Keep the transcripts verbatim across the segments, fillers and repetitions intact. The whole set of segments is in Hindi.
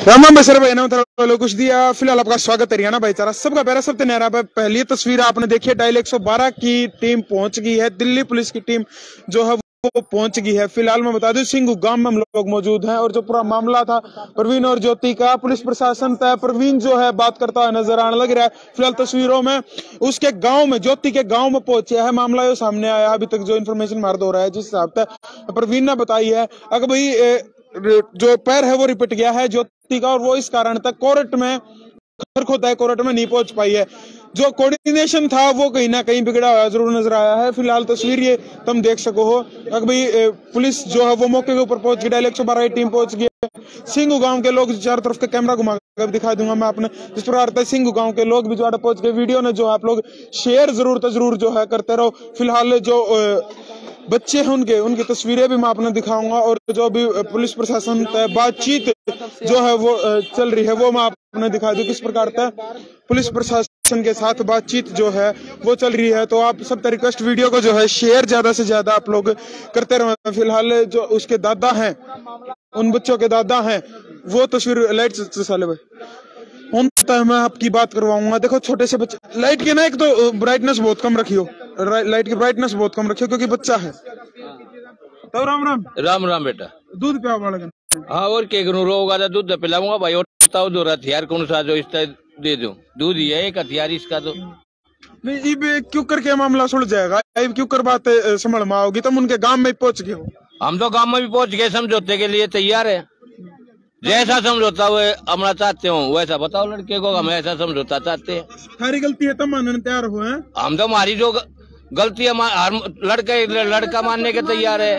रामा बसर भाई ना कुछ दिया। फिलहाल आपका स्वागत है हरियाणा भाईचारा सबका प्यारा सबसे न्यारा पे। पहली तस्वीर आपने देखी है, डायल एक सौ बारह की टीम पहुंच गई है, दिल्ली पुलिस की टीम जो है वो पहुंच गई है। फिलहाल मैं बता दूं सिंघू गांव में हम लोग मौजूद हैं और जो पूरा मामला था प्रवीण और ज्योति का, पुलिस प्रशासन तय प्रवीण जो है बात करता हुआ नजर आने लग रहा है। फिलहाल तस्वीरों में उसके गांव में, ज्योति के गांव में पहुंचा है, मामला जो सामने आया अभी तक जो इन्फॉर्मेशन मार्द हो रहा है जिस हिसाब से प्रवीण ने बताई है। अगर भाई जो पैर है वो रिपट गया है ज्योति का और वो इस कारण तक कोर्ट में खोता है, कोर्ट में नहीं पहुंच पाई है। जो कोऑर्डिनेशन था वो कहीं ना कहीं बिगड़ा हुआ जरूर नजर आया है। फिलहाल तस्वीर ये तुम देख सको हो। अगर भाई पुलिस जो है वो मौके के ऊपर पहुंच गई, डायल एक सौ बारह की टीम पहुंच गई है। सिंघू गांव के लोग, चारों तरफ का कैमरा घुमा कर दिखा दूंगा मैं आपने, जिस प्रकार सिंघू गांव के लोग भी जो है पहुंच गए। वीडियो ने जो आप लोग शेयर जरूर तो जरूर जो है करते रहो। फिलहाल जो बच्चे हैं उनके उनकी तस्वीरें भी मैं आपने दिखाऊंगा और जो भी पुलिस प्रशासन बातचीत जो है वो चल रही है वो मैं आपने दिखा दूं किस प्रकार तक पुलिस प्रशासन के साथ बातचीत जो है वो चल रही है। तो आप सब रिक्वेस्ट वीडियो को जो है शेयर ज्यादा से ज्यादा आप लोग करते रहो। फिलहाल जो उसके दादा हैं, उन बच्चों के दादा हैं, वो तस्वीर लाइट साले भाई उन मैं आपकी बात करवाऊंगा। देखो छोटे से बच्चे, लाइट की ना एक तो ब्राइटनेस बहुत कम रखियो, लाइट की ब्राइटनेस बहुत कम रखियो क्योंकि बच्चा है। तो राम राम राम राम बेटा, दूध पिया वाला। हाँ और क्या करूँ, रोग आ दूध तो पिलाऊंगा भाई। और बताओ दो हथियार कौन सा जो इस दे दूं, दूध ही है एक हथियार इसका। तो नहीं इब क्यों करके मामला सुलझ जाएगा, इब क्यों कर बात समझ में आओगी। तुम उनके गांव में पहुंच गए हो, हम तो गांव में भी पहुंच गए, समझौते के लिए तैयार है। जैसा समझौता वो हमला चाहते हो वैसा बताओ लड़के को, हम ऐसा समझौता चाहते हैं। हमारी गलती है तब मानने तैयार हुए हैं हम। तो हमारी जो गलती है लड़के लड़का मानने के तैयार है।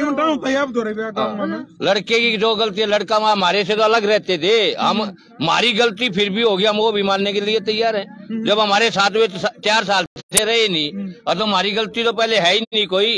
लड़के की जो गलती है, लड़का हमारे से तो अलग रहते थे हम, हमारी गलती फिर भी होगी, हम वो भी मानने के लिए तैयार है। जब हमारे साथ में चार साल से रहे नहीं और तो हमारी गलती तो पहले है ही नहीं कोई।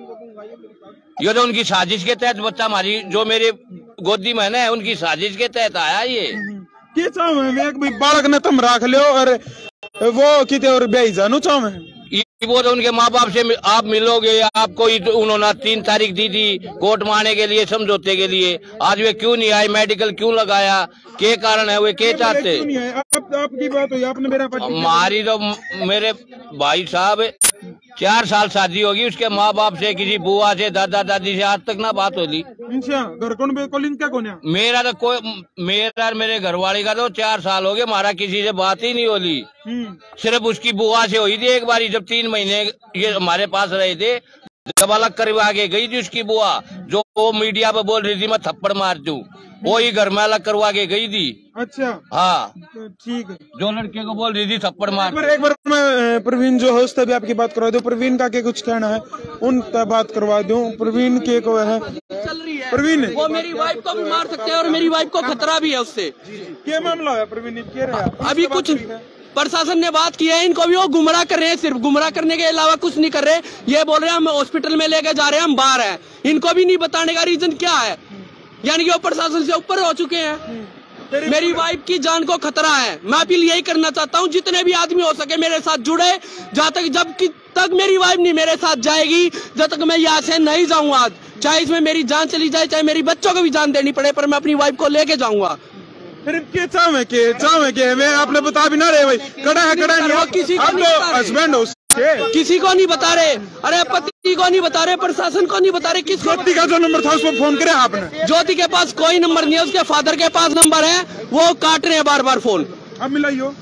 ये तो उनकी साजिश के तहत बच्चा हमारी जो मेरे गोदी में है उनकी साजिश के तहत आया। ये बालक ने तुम रख लो और वो कितने और ब्याई जानू चाहो वो तो उनके माँ बाप से आप मिलोगे। आपको तो उन्होंने तीन तारीख दी थी कोर्ट में आने के लिए, समझौते के लिए। आज वे क्यों नहीं आए, मेडिकल क्यों लगाया, क्या कारण है, वे क्या चाहते? आप, आपकी बात हुई, आपने मेरा हमारी तो मेरे भाई साहब चार साल शादी होगी, उसके माँ बाप से, किसी बुआ से, दादा दादी से आज तक ना बात होली। घर कौन क्या कौन है? मेरा तो कोई, मेरा मेरे घरवाली का तो चार साल हो गए, हमारा किसी से बात ही नहीं होली। सिर्फ उसकी बुआ से हुई थी एक बारी, जब तीन महीने ये हमारे पास रहे थे, जब अलग करवा के गई थी उसकी बुआ, जो वो मीडिया पे बोल रही थी मैं थप्पड़ मार दूं, वो ही घर में अलग करवा के गई थी। अच्छा हाँ ठीक है, जो लड़के को बोल रही थी थप्पड़ मार। एक बार, एक बार मैं प्रवीण जो होस्ट है आपकी बात करवा दूं। प्रवीण का क्या कुछ कहना है उन बात करवा दूं। प्रवीण के को है चल रही है प्रवीण, वो मेरी वाइफ को भी मार सकते हैं और मेरी वाइफ को खतरा भी है उससे। क्या मामला है प्रवीण? अभी कुछ प्रशासन ने बात की है, इनको भी वो गुमराह कर रहे हैं, सिर्फ गुमराह करने के अलावा कुछ नहीं कर रहे। ये बोल रहे हैं हम हॉस्पिटल में लेके जा रहे हैं, हम बाहर हैं। इनको भी नहीं बताने का रीजन क्या है, यानी कि वो प्रशासन से ऊपर हो चुके हैं। मेरी वाइफ की जान को खतरा है। मैं अपील यही करना चाहता हूँ, जितने भी आदमी हो सके मेरे साथ जुड़े। जहाँ तक जब तक मेरी वाइफ नहीं मेरे साथ जाएगी, जब तक मैं यहाँ से नहीं जाऊंगा, चाहे इसमें मेरी जान चली जाए, चाहे मेरी बच्चों को भी जान देनी पड़े, पर मैं अपनी वाइफ को लेके जाऊंगा। फिर के चाहे के चाहे के मैं आपने बता भी ना रहे भाई, कड़ा है कड़ा नहीं, किसी को नहीं तो हस्बैंड हो किसी को नहीं बता रहे। अरे पति को नहीं बता रहे, प्रशासन को नहीं बता रहे। किस ज्योति का जो नंबर था उसको फोन करे आपने? ज्योति के पास कोई नंबर नहीं है, उसके फादर के पास नंबर है, वो काट रहे हैं बार बार फोन। अब मिलाइयो,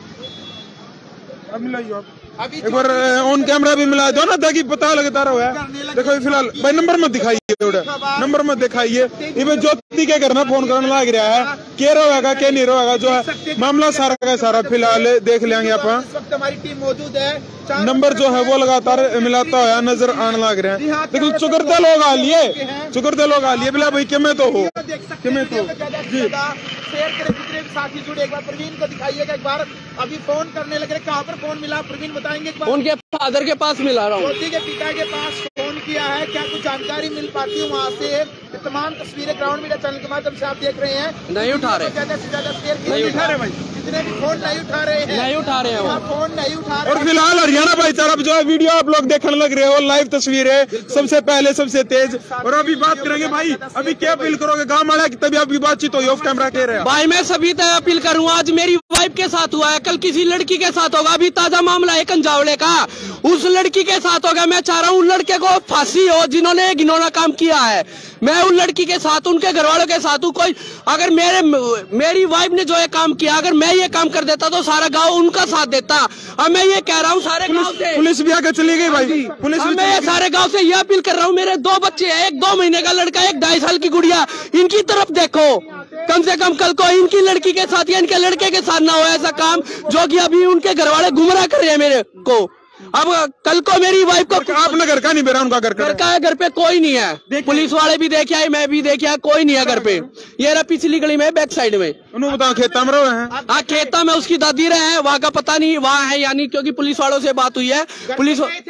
अब मिलाइयो आप एक बार ऑन कैमरा भी मिला दो ना ताकि पता लगता रहे। देखो फिलहाल भाई नंबर मत दिखाइए, नंबर मत दिखाइए। ये ज्योति के घर में फोन करने लग रहा है, क्या रहेगा क्या नहीं रहेगा, जो है मामला सारा का सारा फिलहाल देख लेंगे आप। हमारी टीम मौजूद है, नंबर जो है वो लगातार मिलाता हुआ नजर आने लग रहे हैं। देखो चुकरते लोग आ लिए, चुकरते लोग आ लिए बिला भाई के में तो हो के में तो जी। शेयर करें जितने भी साथी जुड़े, एक बार प्रवीण को दिखाइएगा। एक बार अभी फोन करने लगे, कहाँ पर फोन मिला प्रवीण बताएंगे एक बार। उनके फादर के पास मिला रहा हूँ। ज्योति के पिता के पास फोन किया है, क्या कुछ जानकारी मिल पाती है वहाँ से? तमाम तस्वीरें ग्राउंड मीडिया चैनल के माध्यम से आप देख रहे हैं, नहीं उठा रहे, ज्यादा से ज्यादा शेयर नहीं उठा रहे भाई, जितने भी फोन नहीं उठा रहे हैं, नहीं उठा रहे हैं वो फोन नहीं उठा रहे। और फिलहाल हरियाणा भाईचारा जो है वीडियो आप लोग देखने लग रहे हो, लाइव तस्वीर है, सबसे पहले सबसे तेज। और अभी बात करेंगे भाई, अभी क्या अपील करोगे गाँव वाला की? तभी आपकी बातचीत हुई ऑफ कैमरा कह रहे हैं भाई। मैं सभी तक अपील करूँ, आज मेरी वाइफ के साथ हुआ है, कल किसी लड़की के साथ होगा। अभी ताजा मामला है कंजावड़े का, उस लड़की के साथ होगा। मैं चाह रहा हूँ उन लड़के को फांसी हो जिन्होंने घिनौना काम किया है। मैं उन लड़की के साथ, उनके घर वालों के साथ हूँ। कोई अगर मेरे मेरी वाइफ ने जो ये काम किया, अगर मैं ये काम कर देता तो सारा गांव उनका साथ देता। अब मैं ये कह रहा हूँ सारे गांव से, पुलिस भी आगे चली गई भाई, पुलिस भी मैं सारे गांव से ये अपील कर रहा हूँ, मेरे दो बच्चे हैं, एक दो महीने का लड़का, एक ढाई साल की गुड़िया, इनकी तरफ देखो। कम से कम कल को इनकी लड़की के साथ या इनके लड़के के साथ ना हो ऐसा काम, जो कि अभी उनके घर वाले गुमराह कर रहे हैं मेरे को। अब कल को मेरी वाइफ को, अपना घर का नहीं बेरा, उनका घर घर का है, घर पे कोई नहीं है। पुलिस वाले भी देखे आए, मैं भी देखे आए, कोई नहीं है घर पे। ये रहा पिछली गली में, बैक साइड में। उन्होंने बताओ खेता में रहे हैं। हाँ, खेता में उसकी दादी रहे हैं, वहाँ का पता नहीं वहाँ है यानी, क्योंकि पुलिस वालों से बात हुई है। पुलिस हाँ,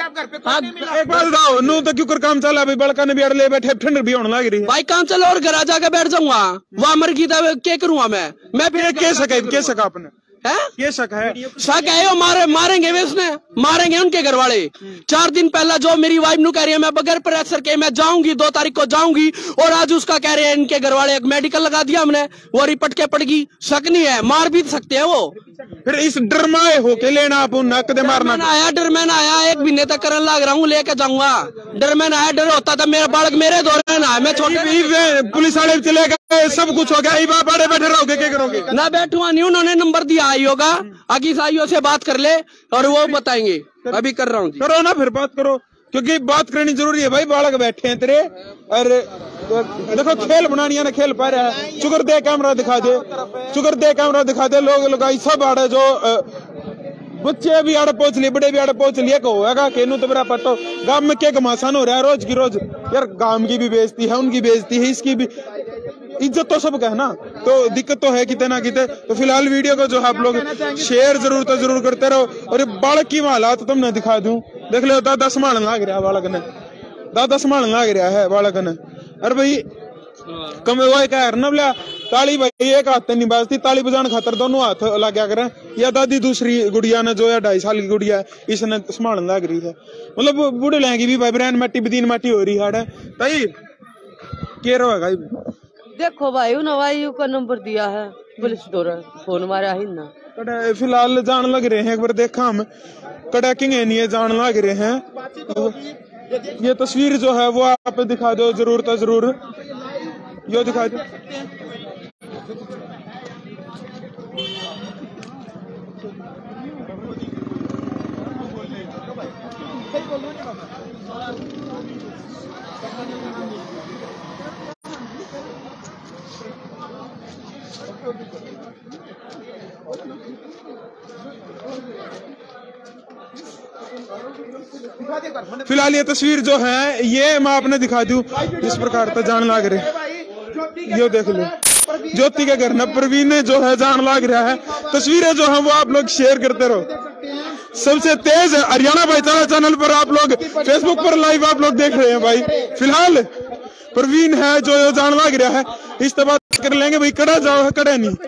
एक बात बताओ, नू तो क्यों काम चला भाई? बड़का ने भी अड़ ले बैठे, ठंड भी होने लग रही है भाई। काम चलो और घर जाकर बैठ जाऊंगा, वहाँ मर गई था, क्या करूँगा मैं? मैं फिर कह सके कह सका आपने है? ये शक है, शक है वो मारे मारेंगे वे, उसने मारेंगे उनके घर वाले। चार दिन पहला जो मेरी वाइफ नु कह रही है मैं बगैर प्रेशर के मैं जाऊंगी, दो तारीख को जाऊंगी, और आज उसका कह रहे हैं इनके घर वाले, एक मेडिकल लगा दिया हमने, वो रिपट के पड़ गई। शक नहीं है, मार भी सकते हैं वो। फिर इस डरमाए होके लेना आप नक दे मारना आया, डरमैन आया, एक महीने तक करने लग रहा हूँ, लेके जाऊंगा। डरमैन आया, डर होता था मेरा बालक मेरे दौरे ना, मैं छोटे पुलिस वाले चले गए, सब कुछ हो गया, बड़े बैठे रहोगे, क्या करोगे? ना बैठूंगा नहीं, उन्होंने नंबर दिया आई होगा, आगे साइयों से बात कर ले और वो बताएंगे। अभी कर रहा हूँ, करो ना, फिर बात करो, क्योंकि बात करनी जरूरी है भाई। बालक बैठे हैं तेरे, अरे देखो खेल बनानी है ना, खेल पा रहा है। शुगर दे कैमरा दिखा दे, शुगर दे कैमरा दिखा दे, लोग लगाई सब आड़े, जो बच्चे भी आड़े पहुंच लिए, बड़े भी आड़े पहुंच लिए, को होगा केनू तो मेरा पटो। गांव में क्या घमासान हो रहा है रोज की रोज यार, गांव की भी बेइज्जती है, उनकी बेइज्जती है, इसकी भी इज्जत तो सबका है ना, तो दिक्कत तो है किते ना किते। तो फिलहाल वीडियो को जो है आप लोग शेयर जरूर तो जरूर करते रहो। और बालक की हालात तो मैं दिखा दूं, देख लो, दादा संभालने लग रहा है बालक ने, दादा संभालने लग रहा है बालक ने। अरे भाई कम वो क्या करना बोला, ताली भाई एक हाथ नहीं बाजती, ताली बजाने खातर दोनों हाथ लगा करें। या दादी दूसरी गुड़िया ने जो है ढाई साल की गुड़िया, इसने संभालने लग रही है, मतलब बूढ़े लेंगी भी भाई, ब्रैन माटी बदीन माटी हो रही है भाई। क्या रहेगा देखो भाई, उन्होंने का नंबर दिया है, पुलिस द्वारा फोन मारा ही ना। कड़ा फिलहाल जान लग रहे हैं, एक बार देखा हम, कड़ा किंग है नहीं जान लग रहे हैं। ये तस्वीर जो है वो आप दिखा दो जरूर तो जरूर, यो दिखा दो। फिलहाल ये तस्वीर जो है ये मैं आपने दिखा दूं, इस प्रकार तो जान लाग रहे, यो देख लो ज्योति के घर न प्रवीण जो है जान लाग रहा है। तस्वीरें जो है वो आप लोग शेयर करते रहो। सबसे तेज हरियाणा भाईचारा चैनल पर आप लोग, फेसबुक पर लाइव आप लोग देख रहे हैं भाई। फिलहाल प्रवीण है जो जान लाग रहा है, इस तरह बात कर लेंगे भाई, कड़ा जाओ है कड़ा नहीं।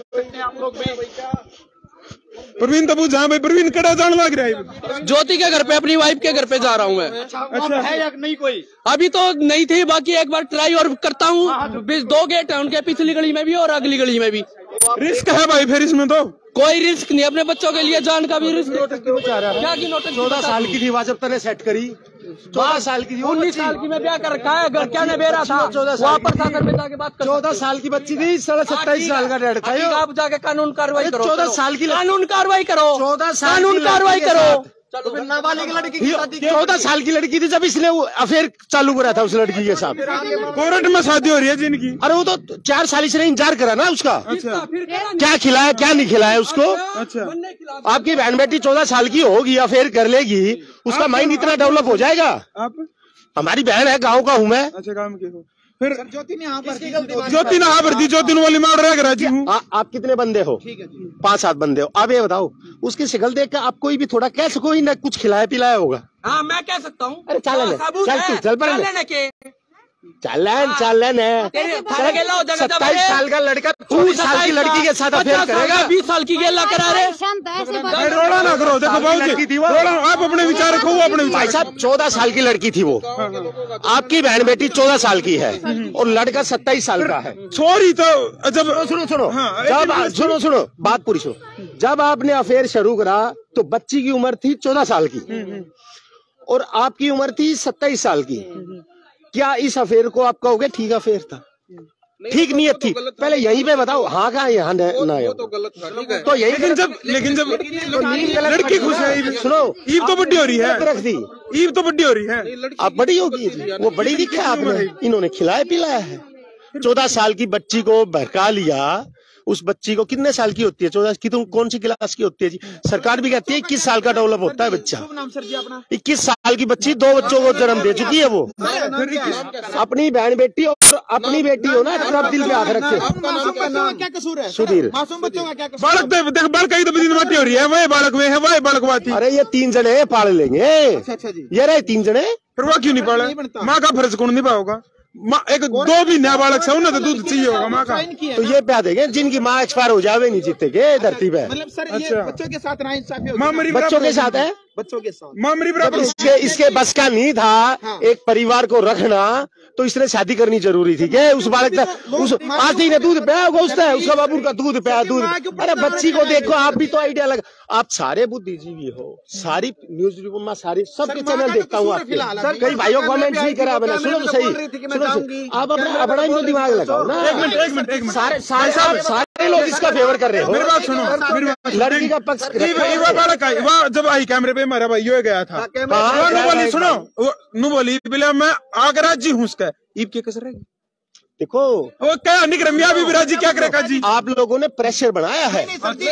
प्रवीण तबू जहाँ भाई, प्रवीण कड़ा जान लग रहा है। ज्योति के घर पे, अपनी वाइफ के घर पे जा रहा हूँ मैं। अच्छा है या नहीं कोई? अभी तो नहीं थी, बाकी एक बार ट्राई और करता हूँ। दो गेट है उनके, पिछली गली में भी और अगली गली में भी। रिस्क है भाई फिर इसमें तो कोई रिस्क नहीं, अपने बच्चों के लिए जान का भी रिस्क। क्या की नोटिस? चौदह साल की थी वहाँ जब तने सेट करी, बारह साल की थी, उन्नीस साल की में ब्याह कर रखा है, घर क्या ने बेरा था, वापस आकर में जाके बात कर। चौदह साल की बच्ची थी, साढ़े सत्ताईस साल का डेढ़ था। आप जाके कानून कार्रवाई करो, चौदह साल की कानून कार्रवाई करो, चौदह साल कानून कार्रवाई करो। नाबालिग लड़की की शादी, चौदह साल की लड़की थी जब इसने अफेयर चालू करा था उस लड़की के साथ। कोर्ट में शादी हो रही है जिनकी। अरे वो तो चार साल इसने इंतजार करा ना उसका, अच्छा क्या खिलाया क्या नहीं खिलाया उसको। अच्छा आपकी बहन बेटी चौदह साल की होगी, अफेयर कर लेगी, उसका माइंड इतना डेवलप हो जाएगा। आप हमारी बहन है, गाँव का हूँ मैं। अच्छा काम के हो, फिर ज्योति ने यहाँ पर ज्योति ने हाँ भर दी, ज्योति वाली मैं ऑर्डर करा दी हूँ। आप कितने बंदे हो? पांच सात बंदे हो। अब ये बताओ, उसकी शक्ल देख कर आप कोई भी थोड़ा कह सको ही ना कुछ खिलाया पिलाया होगा? हाँ मैं कह सकता हूँ। अरे चल चल चल पर चलन चलन है। सत्ताईस साल का लड़का चौबीस साल की लड़की के साथ अफेयर करेगा? बीस साल की गेला करा रहे। रोड़ा ना करो, देखो बाबूजी, आप अपने विचार रखो, अपने भाई साहब चौदह साल की लड़की थी वो, आपकी बहन बेटी चौदह साल की है और लड़का सत्ताईस साल का है। छोरी तो जब सुनो सुनो जब सुनो सुनो बात पूरी सुनो, जब आपने अफेयर शुरू करा तो बच्ची की उम्र थी चौदह साल की और आपकी उम्र थी सत्ताईस साल की। क्या इस अफेयर को आप कहोगे ठीक अफेयर था, ठीक नियत थी? पहले यहीं पे बताओ। हाँ कहा यहाँ ना तो गलत था, तो यही। लेकिन जब लेकिन जब लड़की खुश है, सुनो ईद तो बड़ी हो रही है, रख दी ईद तो बड़ी हो रही है। अब बड़ी होगी, वो बड़ी दिखी आपने, इन्होंने खिलाया पिलाया है। चौदह साल की बच्ची को बहका लिया। उस बच्ची को कितने साल की होती है? चौदह की तो कौन सी क्लास की होती है जी? सरकार भी कहती है इक्कीस साल का डेवलप होता है बच्चा। इक्कीस साल की बच्ची दो बच्चों को जन्म दे चुकी है वो। अपनी बहन बेटी और अपनी बेटी हो ना, तब दिल पे हाथ रखे। क्या कसूर है सुधीर, मासूम बच्चों का क्या कसूर? बालक देख बालक ही तो बदमाशी हो रही है, वही बालक में है, वही बालक बात थी। अरे ये तीन जने पाल लेंगे। अच्छा जी, ये रहे तीन जने, फिर वो क्यों नहीं पाले? माँ का फर्ज कौन निभा होगा? एक दो भी नया बालक से उन्हें तो दूध चाहिए होगा माँ का, तो ये प्या देंगे जिनकी माँ एक्सपायर हो जावे नहीं जीते के धरती पे। मतलब सर ये अच्छा। बच्चों के साथ नाइंसाफी होगी। माँ मरी बच्चों के साथ है, बच्चों के साथ मामरी बराबर। इसके इसके बस का नहीं था हाँ। एक परिवार को रखना, तो इसने शादी करनी जरूरी थी क्या? उस बालक का उस आदमी ने दूध पिया होगा, उसने उसका बाबू का दूध पिया दूध। अरे बच्ची को देखो, आप भी तो आइडिया लगा। आप सारे बुद्धिजीवी हो, सारी न्यूज रिपोर्ट में सारी सबके चैनल देखता हूँ आपके। कई भाइयों कमेंट नहीं करा मैंने, सुनो तो सही, सुनो आप अपना अपना ही तो दिमाग लगाओ ना। एक मिनट एक मिनट एक मिनट सारे सारे सारे लोग इसका फेवर कर रहे हो। मेरी बात सुनो, मेरी बात लड़की का पक्ष बालक आई वह जब आई कैमरे पे हमारा भाई यो गया था, नु बोली सुनो, नु बोली बिला मैं आगर राजी हूँ उसका ईब के कसर रहेगी। देखो वो क्या निक्रमिया भी विराजी क्या करेगा जी? आप लोगों ने प्रेशर बनाया है।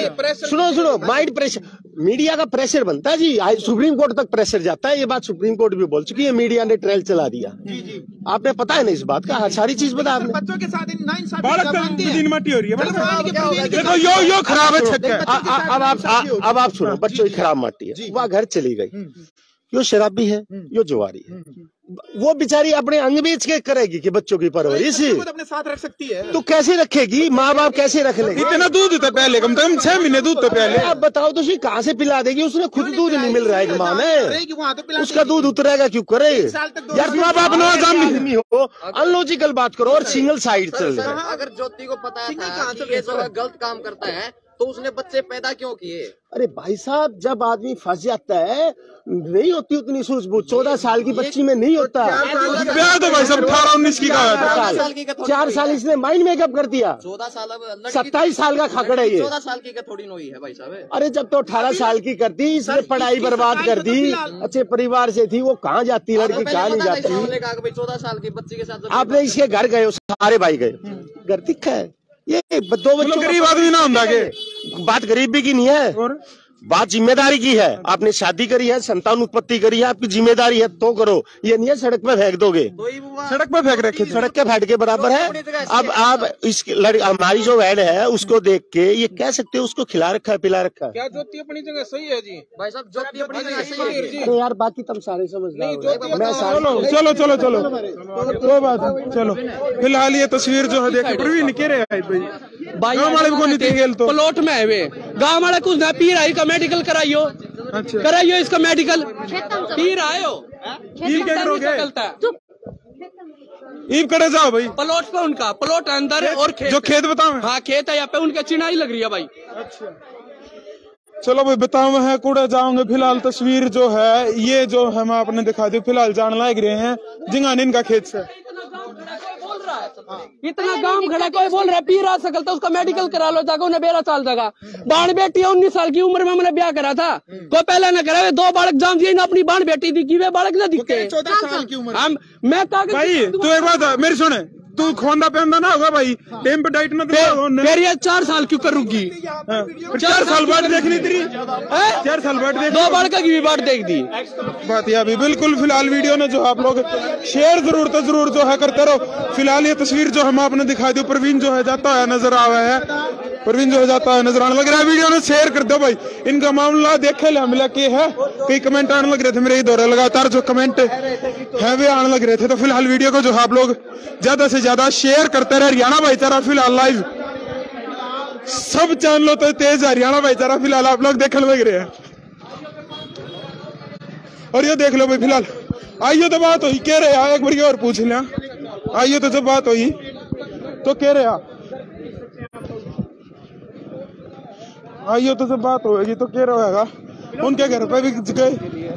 सुनो सुनो माइंड प्रेशर, मीडिया का प्रेशर बनता है जी, सुप्रीम कोर्ट तक प्रेशर जाता है। ये बात सुप्रीम कोर्ट भी बोल चुकी है, मीडिया ने ट्रायल चला दिया। आपने पता है ना इस बात का? हर सारी चीज बता आपने। बच्चों के साथ नाइंसाफी बालक मटी हो रही है, देखो यो यो खराब है छक्का। अब आप अब आप सुनो, बच्चों की खराब माटी है, वह घर चली गई, यो शराबी है, यो जुआरी है, वो बेचारी अपने अंग बेच के करेगी कि बच्चों की परवरिश अपने साथ रख सकती है, तो कैसे रखेगी? माँ बाप कैसे रख लेंगे? इतना दूध तो पहले कम से कम छह महीने दूध तो पहले। आप बताओ तो कहाँ से पिला देगी? उसने खुद दूध नहीं मिल रहा है माँ में, उसका दूध उतरेगा क्यों करे? यार माँ बाप आदमी हो, अनलॉजिकल बात करो और सिंगल साइड चल रहा है। अगर ज्योति को पता था कि ये जो गलत काम करता है तो उसने बच्चे पैदा क्यों किए? अरे भाई साहब, जब आदमी फंस जाता है नहीं होती उतनी सूझबूझ। चौदह साल की बच्ची में नहीं होता। ब्याह तो भाई साहब अठारह उन्नीस की का है, चार साल इसने माइंड मेकअप कर दिया। चौदह साल सत्ताईस साल का खाकड़ है ये। चौदह साल की का थोड़ी नोई है भाई साहब। अरे जब तो अठारह साल की करती, इसने पढ़ाई बर्बाद कर दी, अच्छे परिवार से थी, वो कहाँ जाती लड़की, कहाँ नहीं जाती। चौदह साल की बच्ची के साथ आपने इसके घर गए, सारे भाई गए, घर दिखा है ये दो बच्चों। गरीब आदमी ना होता के बात गरीबी की नहीं है, बात जिम्मेदारी की है। आपने शादी करी है, संतान उत्पत्ति करी है, आपकी जिम्मेदारी है तो करो। ये नहीं है सड़क पे फेंक दोगे, सड़क पे फेंक रखे, सड़क के फेंक के बराबर है। अब आप इस हमारी जो बहन है उसको देख के ये कह सकते हो उसको खिला रखा है, पिला रखा है। क्या ज्योति अपनी जगह सही है जी? भाई साहब ज्योति अपनी जगह सही है। अरे यार बाकी तुम सारे समझदार हो। मैं सारे चलो चलो चलो कोई बात नहीं, चलो फिलहाल ये तस्वीर जो है देखो प्रवीण कह रहे हैं भाई गाँव वाले को नहीं देंगे तो प्लॉट में है वे गाँव वाले कुछ ना पी रहा है, मेडिकल कराइयो। अच्छा कराइयो इसका मेडिकल, पी रहा है ईब करे जाओ भाई। प्लॉट पे उनका प्लॉट अंदर है और खेत, जो खेत बताओ। हाँ खेत है यहाँ पे, उनके चिनाई लग रही है भाई। अच्छा चलो भाई बताओ है कूड़े जाओगे। फिलहाल तस्वीर जो है ये जो हम आपने दिखा दी, फिलहाल जान लायक रहे हैं जिंगान इनका खेत से। इतना गांव खड़ा कोई बोल रहा है पी रहा सकल तो उसका मेडिकल करा लो, जाकर उन्हें बेरा साल जगह बाण बेटी है, उन्नीस साल की उम्र में मैंने ब्याह करा था, कोई पहले न करा। दो बालक जान दिए ना, अपनी बाण बेटी थी कि वे बालक न दिखते। चौदह साल की उम्र हम मैं भाई तू एक बात मेरी सुने, तू खोंदा पहनदा ना होगा भाई, टेम पे डाइट ना दे। फिर ये चार साल क्यों कर रुकी? चार साल बाद देखनी तेरी, चार साल बाद देख, दो बार का की भी बात देख दी बात यह भी बिल्कुल। फिलहाल वीडियो ने जो आप लोग शेयर जरूर तो जरूर जो है करते रहो। फिलहाल ये तस्वीर जो हम आपने दिखा दी, प्रवीण जो है जाता है नजर आ रहा है, प्रवीण जो है जाता है नजर आने लग रहा है। वीडियो ने शेयर कर दो भाई, इनका मामला देखे ले मिला के है। कई कमेंट आने लग रहे थे मेरे इधर, लगातार जो कमेंट है वे आने लग रहे थे। तो फिलहाल वीडियो को जो है आप लोग ज्यादा से ज्यादा शेयर करते रहे। हरियाणा भाईचारा फिलहाल लाइव सब चैनलों तो तेज हरियाणा भाईचारा फिलहाल आप लोग देखने लग रहे हैं। और ये देख लो भाई, फिलहाल आइयो तो बात हुई कह रहे हैं, एक बार और पूछ लिया, आइयो तो जब बात हुई तो कह रहे आइयो तो जब बात होगी तो कह रहा होगा उनके घर पे भी गए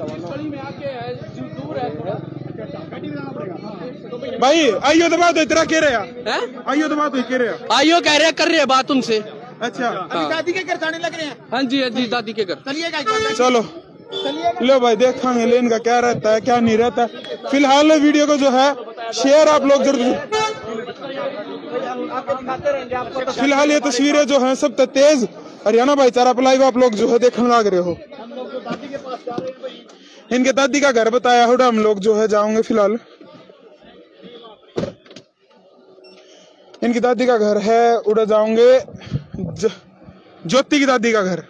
भाई। आइयो तो बात हुई तेरा कह रहे हैं, आइयो तो बात हुई कह रहे हैं, आइयो कह रहे कर रहे हैं बात उनसे। अच्छा अभी दादी के घर जाने लग रहे हैं। हाँ जी हाँ जी, दादी के घर चलिएगा एक बार, चलो लो भाई देखेंगे लेन का क्या रहता है क्या नहीं रहता है। फिलहाल वीडियो को जो है शेयर आप लोग जरूर। फिलहाल ये तस्वीरें जो हैं सब तेज हरियाणा भाईचारा पर लाइव आप लोग जो है देखने लग रहे हो। इनके दादी का घर बताया हुआ हम लोग जो है जाओगे। फिलहाल इनकी दादी का घर है उड़ा जाओगे, ज्योति की दादी का घर।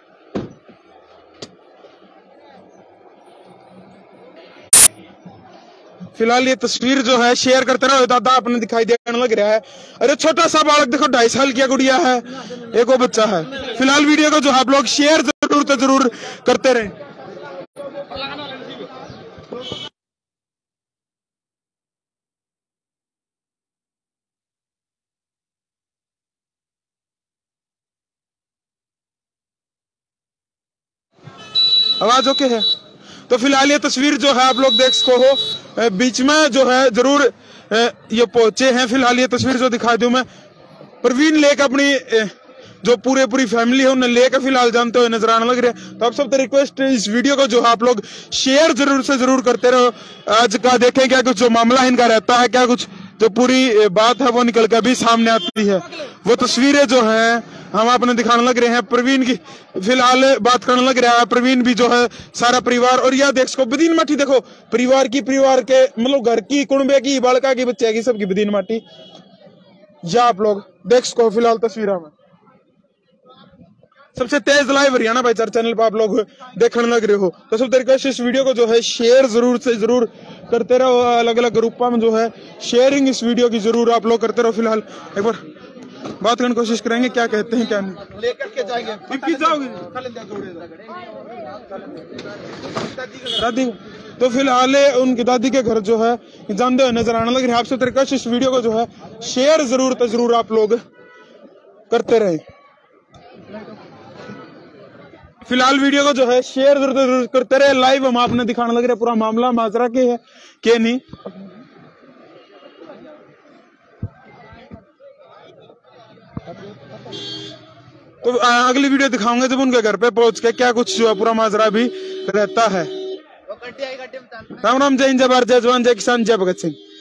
फिलहाल ये तस्वीर जो है शेयर करते रहो। दादा आपने दिखाई देने लग रहा है। अरे छोटा सा बालक देखो, ढाई साल की गुड़िया है, एक वो बच्चा है। फिलहाल वीडियो को जो आप लोग शेयर जरूर तो जरूर करते रहे। आवाज ओके है? तो फिलहाल ये तस्वीर जो है आप लोग देख सको हो, बीच में जो है जरूर ये पहुंचे हैं। फिलहाल ये तस्वीर जो दिखा दूं मैं, प्रवीण लेक अपनी जो पूरे पूरी फैमिली है उन्हें लेकर फिलहाल जानते हुए नजर आने लग रहे हैं। तो आप सबसे रिक्वेस्ट है इस वीडियो को जो है आप लोग शेयर जरूर से जरूर करते रहो। आज का देखें क्या कुछ जो मामला इनका रहता है, क्या कुछ जो पूरी बात है वो निकल कर भी सामने आती है। वो तस्वीरें जो है हम आपने दिखाने लग रहे हैं। प्रवीण की फिलहाल बात करने लग रहा है, प्रवीण भी जो है सारा परिवार। और यह देख सको बदीन माटी देखो, परिवार की परिवार के मतलब घर की कुंबे की बालका की बच्चे की सबकी बदीन माटी या आप लोग देख सको। फिलहाल तस्वीरों में सबसे तेज लाइव हरियाणा भाईचारा चैनल पर आप लोग देखने लग रहे हो। तो सब तरीके से इस वीडियो को जो है शेयर जरूर से जरूर करते रहो। अलग अलग ग्रुपों में जो है शेयरिंग इस वीडियो की जरूर आप लोग करते रहो। फिलहाल एक बार बात करने की कोशिश करेंगे क्या कहते हैं क्या नहीं। लेकर के जाएंगे दादी। तो फिलहाल उनकी दादी के घर जो है जानते हुए नजर आने लग रहे हैं। आप सब तरीके से इस वीडियो को जो है शेयर जरूर तो जरूर आप लोग करते रहे। फिलहाल वीडियो को जो है शेयर जरूर करते रहे। लाइव हम आपने दिखाने लग रहे पूरा मामला माजरा के है के नहीं। तो अगली वीडियो दिखाऊंगे जब उनके घर पे पहुंच के क्या कुछ जो है पूरा माजरा भी रहता है। राम राम, जय हिंद, जय भारत, जय जवान, जय किसान, जय भगत सिंह।